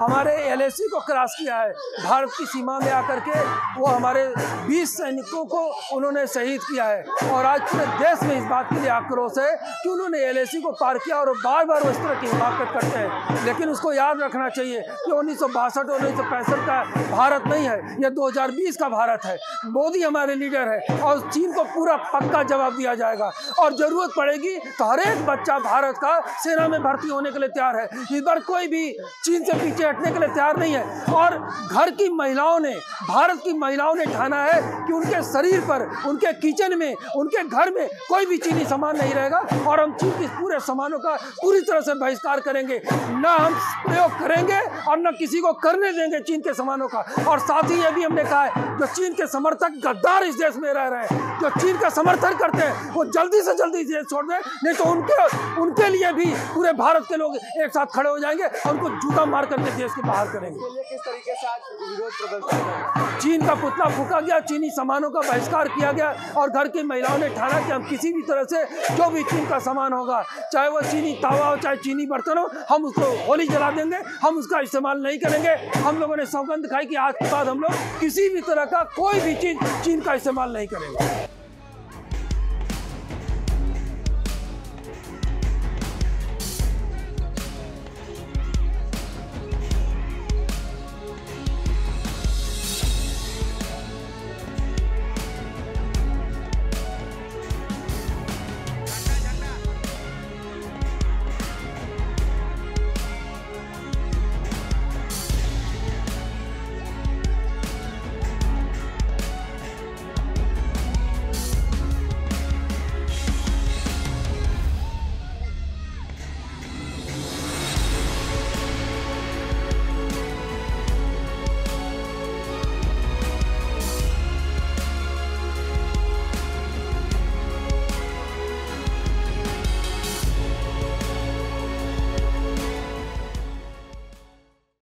हमारे LAC को cross किया है। भारत की सीमा में आकर के वो हमारे 20 सैनिकों को उन्होंने शहीद किया है और आज पूरे देश में इस बात के लिए आक्रोश है कि उन्होंने LAC को पार किया और बार बार वो इस तरह की हिमाकत करते हैं। लेकिन उसको याद रखना चाहिए कि 1962 और 1965 का भारत नहीं है, यह 2020 का भारत है। मोदी हमारे लीडर है और चीन को पूरा पक्का जवाब दिया जाएगा और जरूरत पड़ेगी तो हर एक बच्चा भारत का सेना में भर्ती होने के लिए तैयार है। इस बार कोई भी चीन से पीछे हटने के लिए तैयार नहीं है और घर की महिलाओं ने, भारत की महिलाओं ने ठाना है कि उनके शरीर पर, उनके किचन में, उनके घर में कोई भी चीनी सामान नहीं रहेगा और हम चीन के पूरे सामानों का पूरी तरह से बहिष्कार करेंगे। न हम प्रयोग करेंगे और न किसी को करने देंगे चीन के सामानों का। और साथ ही ये भी हमने कहा है जो चीन के समर्थक गद्दार इस देश में रह रहे हैं, जो चीन का समर्थन करते हैं, वो जल्दी से जल्दी देश छोड़ दें, नहीं तो उनके लिए भी पूरे भारत के लोग एक साथ खड़े हो जाएंगे और उनको जूता मार करके देश के बाहर करेंगे। किस तरीके से आज विरोध प्रदर्शन? चीन का पुतला फूका गया, चीनी सामानों का बहिष्कार किया गया और घर की महिलाओं ने ठाना कि हम किसी भी तरह से जो भी चीन का सामान होगा, चाहे वो चीनी तावा हो, चाहे चीनी बर्तन हो, हम उसको होली जला देंगे, हम उसका इस्तेमाल नहीं करेंगे। हम लोगों ने सौगंध खाई कि आज के बाद हम लोग किसी भी तरह का कोई भी चीज चीन का इस्तेमाल नहीं करेंगे।